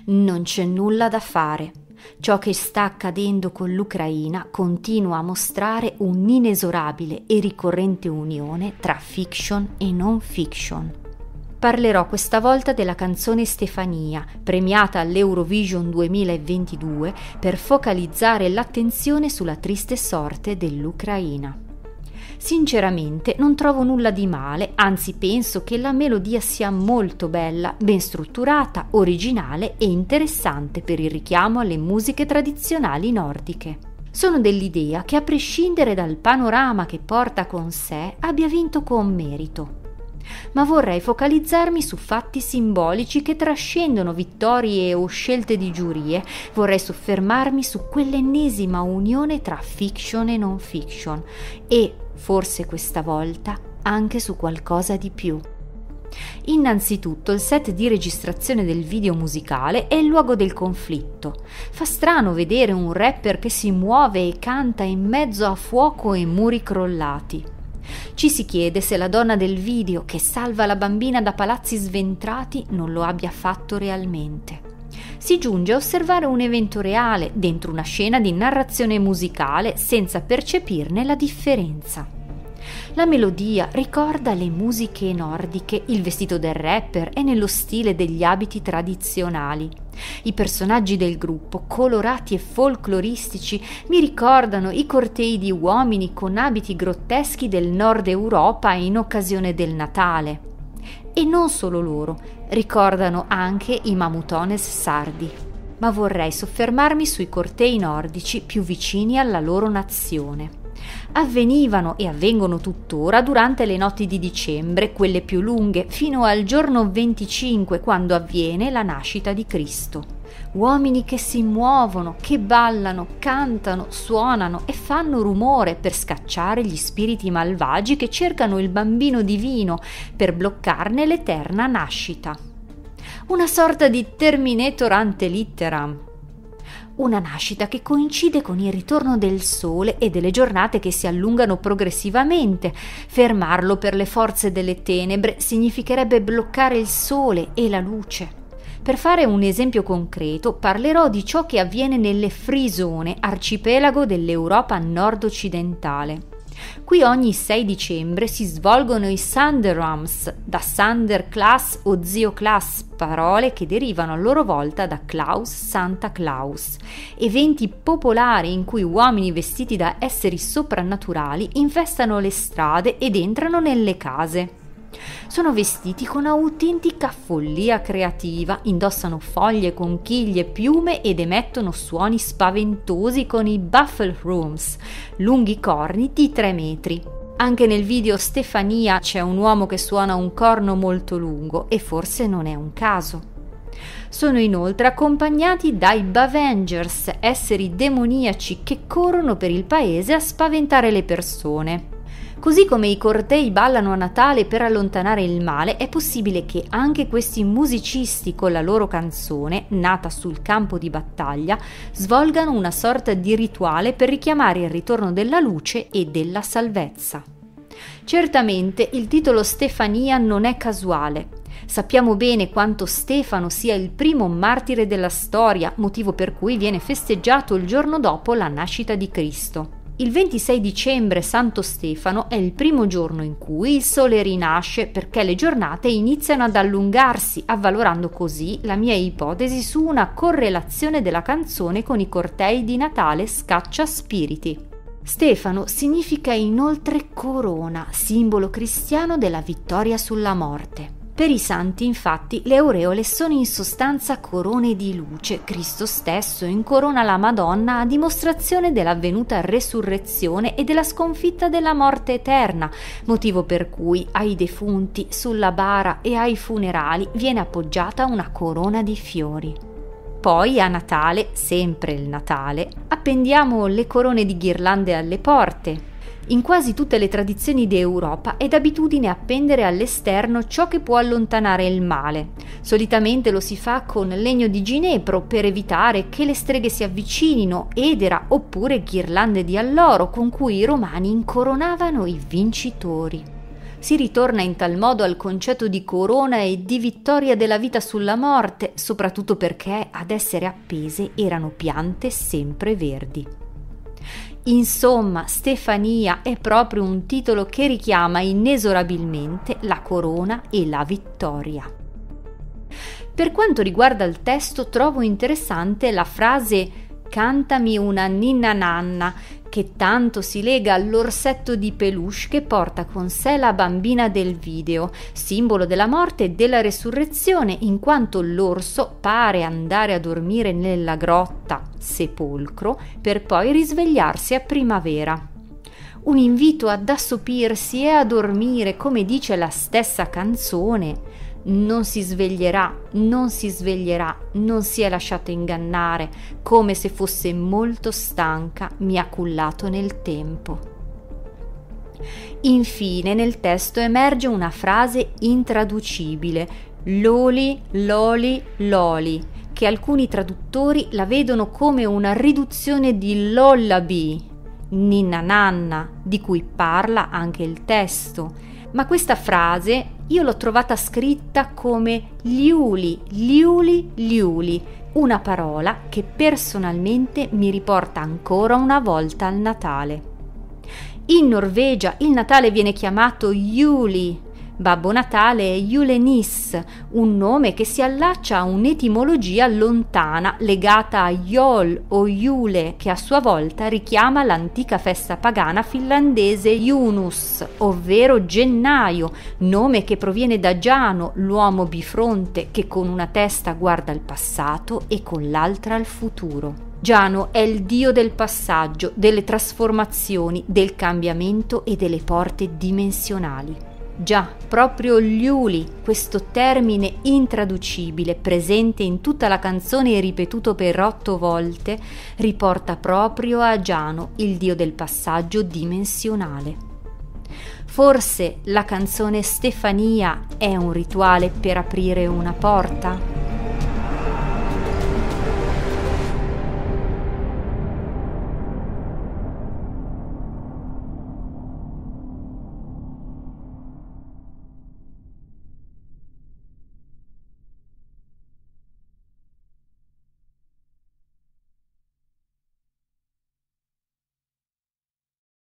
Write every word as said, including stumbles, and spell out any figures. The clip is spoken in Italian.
Non c'è nulla da fare. Ciò che sta accadendo con l'Ucraina continua a mostrare un'inesorabile e ricorrente unione tra fiction e non fiction. Parlerò questa volta della canzone Stefania, premiata all'Eurovision duemilaventidue per focalizzare l'attenzione sulla triste sorte dell'Ucraina. Sinceramente non trovo nulla di male, anzi penso che la melodia sia molto bella, ben strutturata, originale e interessante per il richiamo alle musiche tradizionali nordiche. Sono dell'idea che a prescindere dal panorama che porta con sé abbia vinto con merito. Ma vorrei focalizzarmi su fatti simbolici che trascendono vittorie o scelte di giurie. Vorrei soffermarmi su quell'ennesima unione tra fiction e non fiction e, forse questa volta, anche su qualcosa di più. Innanzitutto il set di registrazione del video musicale è il luogo del conflitto. Fa strano vedere un rapper che si muove e canta in mezzo a fuoco e muri crollati. Ci si chiede se la donna del video, che salva la bambina da palazzi sventrati, non lo abbia fatto realmente. Si giunge a osservare un evento reale dentro una scena di narrazione musicale senza percepirne la differenza. La melodia ricorda le musiche nordiche, il vestito del rapper è nello stile degli abiti tradizionali. I personaggi del gruppo, colorati e folcloristici, mi ricordano i cortei di uomini con abiti grotteschi del nord Europa in occasione del Natale. E non solo loro, ricordano anche i mamutones sardi. Ma vorrei soffermarmi sui cortei nordici più vicini alla loro nazione. Avvenivano e avvengono tuttora durante le notti di dicembre, quelle più lunghe, fino al giorno venticinque, quando avviene la nascita di Cristo. Uomini che si muovono, che ballano, cantano, suonano e fanno rumore per scacciare gli spiriti malvagi che cercano il bambino divino per bloccarne l'eterna nascita. Una sorta di Terminator ante litteram. Una nascita che coincide con il ritorno del sole e delle giornate che si allungano progressivamente. Fermarlo per le forze delle tenebre significherebbe bloccare il sole e la luce. Per fare un esempio concreto, parlerò di ciò che avviene nelle Frisone, arcipelago dell'Europa nord-occidentale. Qui ogni sei dicembre si svolgono i Sanderams, da Sanderklaas o Zio Klaas, parole che derivano a loro volta da Klaus, Santa Claus, eventi popolari in cui uomini vestiti da esseri soprannaturali infestano le strade ed entrano nelle case. Sono vestiti con autentica follia creativa, indossano foglie, conchiglie, piume ed emettono suoni spaventosi con i Baffelrooms, lunghi corni di tre metri. Anche nel video Stefania c'è un uomo che suona un corno molto lungo e forse non è un caso. Sono inoltre accompagnati dai Bavengers, esseri demoniaci che corrono per il paese a spaventare le persone. Così come i cortei ballano a Natale per allontanare il male, è possibile che anche questi musicisti con la loro canzone, nata sul campo di battaglia, svolgano una sorta di rituale per richiamare il ritorno della luce e della salvezza. Certamente il titolo Stefania non è casuale. Sappiamo bene quanto Stefano sia il primo martire della storia, motivo per cui viene festeggiato il giorno dopo la nascita di Cristo. Il ventisei dicembre, Santo Stefano, è il primo giorno in cui il sole rinasce perché le giornate iniziano ad allungarsi, avvalorando così la mia ipotesi su una correlazione della canzone con i cortei di Natale Scaccia Spiriti. Stefano significa inoltre corona, simbolo cristiano della vittoria sulla morte. Per i santi, infatti, le aureole sono in sostanza corone di luce. Cristo stesso incorona la Madonna a dimostrazione dell'avvenuta resurrezione e della sconfitta della morte eterna, motivo per cui ai defunti sulla bara e ai funerali viene appoggiata una corona di fiori. Poi a Natale, sempre il Natale, appendiamo le corone di ghirlande alle porte. In quasi tutte le tradizioni d'Europa è d'abitudine appendere all'esterno ciò che può allontanare il male. Solitamente lo si fa con legno di ginepro per evitare che le streghe si avvicinino, edera oppure ghirlande di alloro con cui i romani incoronavano i vincitori. Si ritorna in tal modo al concetto di corona e di vittoria della vita sulla morte, soprattutto perché ad essere appese erano piante sempre verdi. Insomma, Stefania è proprio un titolo che richiama inesorabilmente la corona e la vittoria. Per quanto riguarda il testo, trovo interessante la frase "cantami una ninna nanna", che tanto si lega all'orsetto di peluche che porta con sé la bambina del video, simbolo della morte e della resurrezione, in quanto l'orso pare andare a dormire nella grotta, sepolcro, per poi risvegliarsi a primavera. Un invito ad assopirsi e a dormire, come dice la stessa canzone. Non si sveglierà, non si sveglierà, non si è lasciato ingannare, come se fosse molto stanca, mi ha cullato nel tempo. Infine nel testo emerge una frase intraducibile, loli, loli, loli, che alcuni traduttori la vedono come una riduzione di lullaby, ninna nanna, di cui parla anche il testo. Ma questa frase io l'ho trovata scritta come liuli, liuli, liuli, una parola che personalmente mi riporta ancora una volta al Natale. In Norvegia il Natale viene chiamato juli, Babbo Natale è Julenis, un nome che si allaccia a un'etimologia lontana legata a Jol o Jule, che a sua volta richiama l'antica festa pagana finlandese Junus, ovvero gennaio, nome che proviene da Giano, l'uomo bifronte che con una testa guarda al passato e con l'altra al futuro. Giano è il dio del passaggio, delle trasformazioni, del cambiamento e delle porte dimensionali. Già, proprio Liuli, questo termine intraducibile, presente in tutta la canzone e ripetuto per otto volte, riporta proprio a Giano, il dio del passaggio dimensionale. Forse la canzone Stefania è un rituale per aprire una porta?